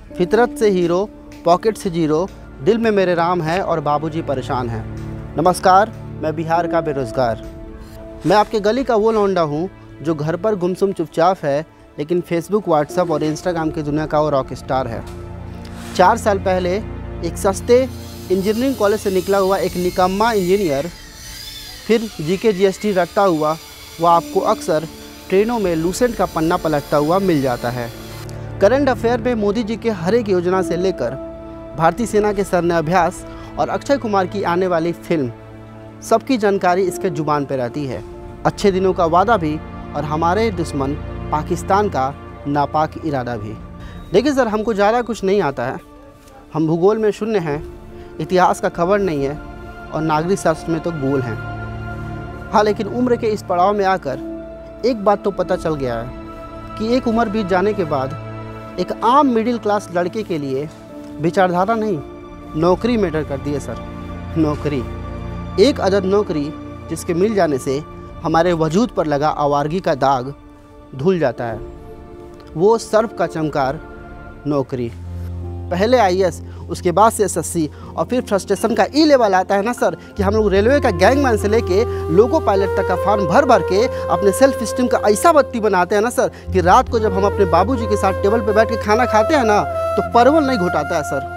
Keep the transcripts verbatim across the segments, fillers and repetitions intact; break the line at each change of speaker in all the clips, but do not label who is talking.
फितरत से hero, pocket से जीरो, दिल में मेरे राम है और बाबूजी परेशान हैं। नमस्कार, मैं बिहार का बेरोज़गार। मैं आपके गली का वो लौंडा हूँ जो घर पर गुमसुम चुपचाप है, लेकिन फेसबुक, व्हाट्सएप और इंस्टाग्राम की दुनिया का वो रॉक स्टार है। चार साल पहले एक सस्ते इंजीनियरिंग कॉलेज से निकला हुआ एक निकम्मा इंजीनियर, फिर जीके जीएसटी रटता हुआ वह आपको अक्सर ट्रेनों में लूसेंट का पन्ना पलटता हुआ मिल जाता है। करंट अफेयर में मोदी जी के हर एक योजना से लेकर भारतीय सेना के सैन्य अभ्यास और अक्षय कुमार की आने वाली फिल्म, सबकी जानकारी इसके जुबान पर रहती है। अच्छे दिनों का वादा भी और हमारे दुश्मन पाकिस्तान का नापाक इरादा भी। देखिए सर, हमको ज़्यादा कुछ नहीं आता है। हम भूगोल में शून्य हैं, इतिहास का खबर नहीं है और नागरिक शास्त्र में तो गोल हैं। हाँ, लेकिन उम्र के इस पड़ाव में आकर एक बात तो पता चल गया है कि एक उम्र बीत जाने के बाद एक आम मिडिल क्लास लड़के के लिए विचारधारा नहीं, नौकरी मैटर करती है सर। नौकरी, एक अदद नौकरी जिसके मिल जाने से हमारे वजूद पर लगा आवारगी का दाग धुल जाता है। वो सर्फ का चमकार नौकरी। पहले आई ए एस, उसके बाद से एस एस सी और फिर फ्रस्ट्रेशन का ई लेवल आता है ना सर, कि हम लोग रेलवे का गैंगमैन से लेके लोको पायलट तक का फॉर्म भर भर के अपने सेल्फ स्टीम का ऐसा बत्ती बनाते हैं ना सर, कि रात को जब हम अपने बाबूजी के साथ टेबल पे बैठ के खाना खाते हैं ना, तो परवल नहीं घुटाता है सर।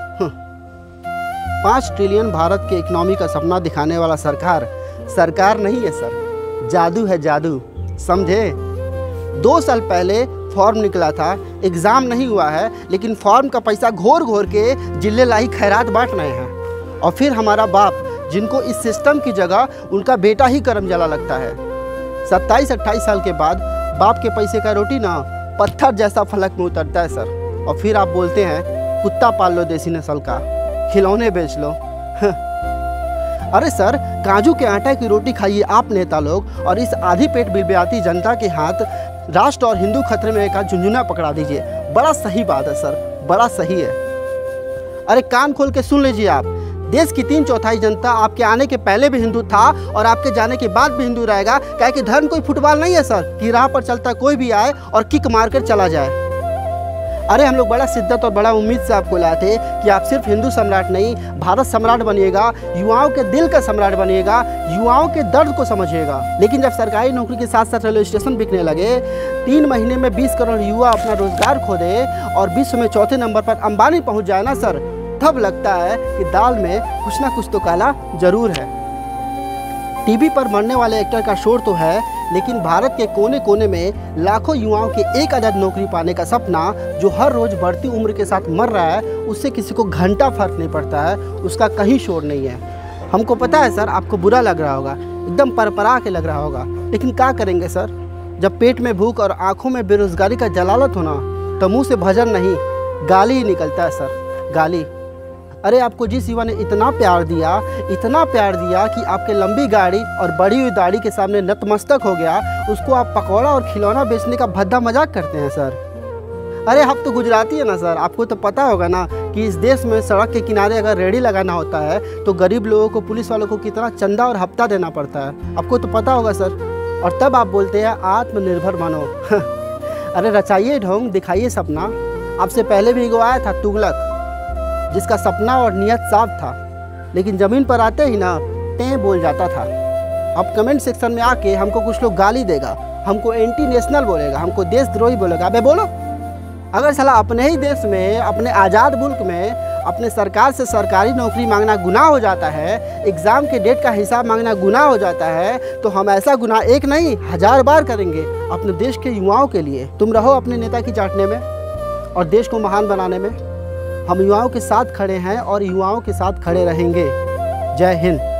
पाँच ट्रिलियन भारत के इकोनॉमी का सपना दिखाने वाला सरकार सरकार नहीं है सर, जादू है जादू, समझे। दो साल पहले फॉर्म निकला था, एग्ज़ाम नहीं हुआ है, लेकिन फॉर्म का पैसा घोर घोर के जिले लाही खैरात बांट रहे हैं। और फिर हमारा बाप, जिनको इस सिस्टम की जगह उनका बेटा ही करम जला लगता है। सत्ताईस अट्ठाईस साल के बाद बाप के पैसे का रोटी ना पत्थर जैसा फलक में उतरता है सर। और फिर आप बोलते हैं कुत्ता पाल लो देसी नस्ल का, खिलौने बेच लो। अरे सर, काजू के आटा की रोटी खाइए आप नेता लोग, और इस आधी पेट बिलबिलाती जनता के हाथ राष्ट्र और हिंदू खतरे में का झुंझुना पकड़ा दीजिए। बड़ा सही बात है सर, बड़ा सही है। अरे कान खोल के सुन लीजिए आप, देश की तीन चौथाई जनता आपके आने के पहले भी हिंदू था और आपके जाने के बाद भी हिंदू रहेगा। क्या कि धर्म कोई फुटबॉल नहीं है सर, कि राह पर चलता कोई भी आए और किक मार कर चला जाए। अरे हम लोग बड़ा शिद्दत और बड़ा उम्मीद से आपको लाए थे कि आप सिर्फ हिंदू सम्राट नहीं, भारत सम्राट बनिएगा, युवाओं के दिल का सम्राट बनिएगा, युवाओं के दर्द को समझिएगा। लेकिन जब सरकारी नौकरी के साथ साथ रेलवे स्टेशन बिकने लगे, तीन महीने में बीस करोड़ युवा अपना रोजगार खो दे और विश्व में चौथे नंबर पर अंबानी पहुंच जाए ना सर, तब लगता है कि दाल में कुछ ना कुछ तो काला जरूर है। टीवी पर मरने वाले एक्टर का शोर तो है, लेकिन भारत के कोने कोने में लाखों युवाओं के एक अदद नौकरी पाने का सपना जो हर रोज़ बढ़ती उम्र के साथ मर रहा है, उससे किसी को घंटा फर्क नहीं पड़ता है, उसका कहीं शोर नहीं है। हमको पता है सर, आपको बुरा लग रहा होगा, एकदम परपरा के लग रहा होगा, लेकिन क्या करेंगे सर, जब पेट में भूख और आँखों में बेरोजगारी का जलालत होना, तो मुँह से भजन नहीं गाली ही निकलता है सर, गाली। अरे आपको जिस युवा ने इतना प्यार दिया, इतना प्यार दिया कि आपके लंबी गाड़ी और बड़ी हुई दाढ़ी के सामने नतमस्तक हो गया, उसको आप पकौड़ा और खिलौना बेचने का भद्दा मजाक करते हैं सर। अरे आप तो गुजराती है ना सर, आपको तो पता होगा ना कि इस देश में सड़क के किनारे अगर रेडी लगाना होता है तो गरीब लोगों को, पुलिस वालों को कितना चंदा और हफ्ता देना पड़ता है, आपको तो पता होगा सर। और तब आप बोलते हैं आत्मनिर्भर बनो। अरे रचाइए ढोंग, दिखाइए सपना। आपसे पहले भी एगो आया था तुगलक, जिसका सपना और नियत साफ था, लेकिन ज़मीन पर आते ही ना टें बोल जाता था। अब कमेंट सेक्शन में आके हमको कुछ लोग गाली देगा, हमको एंटी नेशनल बोलेगा, हमको देशद्रोही बोलेगा। अबे बोलो, अगर साला अपने ही देश में, अपने आज़ाद मुल्क में अपने सरकार से सरकारी नौकरी मांगना गुनाह हो जाता है, एग्ज़ाम के डेट का हिसाब मांगना गुनाह हो जाता है, तो हम ऐसा गुनाह एक नहीं हजार बार करेंगे अपने देश के युवाओं के लिए। तुम रहो अपने नेता की चाटने में और देश को महान बनाने में। हम युवाओं के साथ खड़े हैं और युवाओं के साथ खड़े रहेंगे। जय हिंद।